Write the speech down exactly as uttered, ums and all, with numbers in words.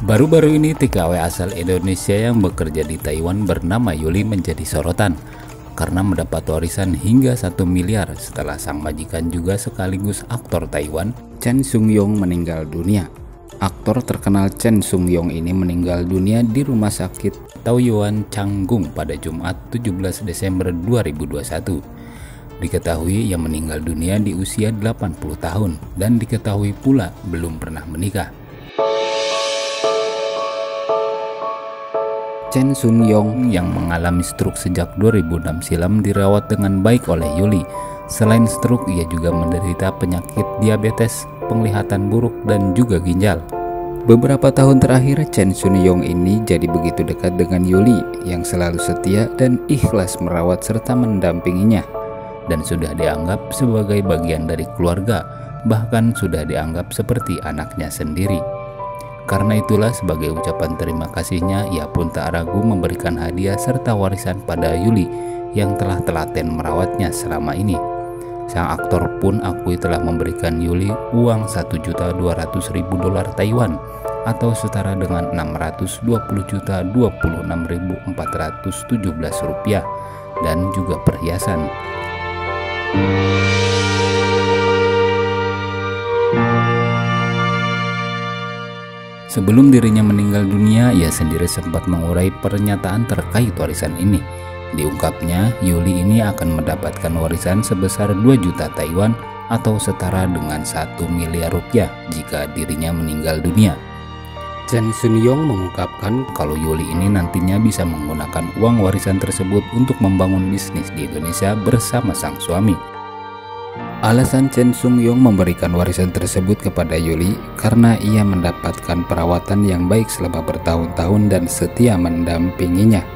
Baru-baru ini T K W asal Indonesia yang bekerja di Taiwan bernama Yuli menjadi sorotan karena mendapat warisan hingga satu miliar setelah sang majikan juga sekaligus aktor Taiwan, Chen Sung-yong, meninggal dunia. Aktor terkenal Chen Sung-yong ini meninggal dunia di Rumah Sakit Taoyuan Canggung pada Jumat tujuh belas Desember dua ribu dua puluh satu. Diketahui ia meninggal dunia di usia delapan puluh tahun dan diketahui pula belum pernah menikah. Chen Sung-yong yang mengalami stroke sejak dua ribu enam silam dirawat dengan baik oleh Yuli. Selain stroke, ia juga menderita penyakit diabetes, penglihatan buruk, dan juga ginjal. Beberapa tahun terakhir, Chen Sung-yong ini jadi begitu dekat dengan Yuli yang selalu setia dan ikhlas merawat serta mendampinginya, dan sudah dianggap sebagai bagian dari keluarga, bahkan sudah dianggap seperti anaknya sendiri. Karena itulah sebagai ucapan terima kasihnya, ia pun tak ragu memberikan hadiah serta warisan pada Yuli yang telah telaten merawatnya selama ini. Sang aktor pun akui telah memberikan Yuli uang satu juta dua ratus ribu dolar Taiwan atau setara dengan enam ratus dua puluh juta dua puluh enam ribu empat ratus tujuh belas rupiah dan juga perhiasan. Sebelum dirinya meninggal dunia, ia sendiri sempat mengurai pernyataan terkait warisan ini. Diungkapnya, Yuli ini akan mendapatkan warisan sebesar dua juta Taiwan atau setara dengan satu miliar rupiah jika dirinya meninggal dunia. Chen Sung-yong mengungkapkan kalau Yuli ini nantinya bisa menggunakan uang warisan tersebut untuk membangun bisnis di Indonesia bersama sang suami. Alasan Chen Sung-yong memberikan warisan tersebut kepada Yuli karena ia mendapatkan perawatan yang baik selama bertahun-tahun dan setia mendampinginya.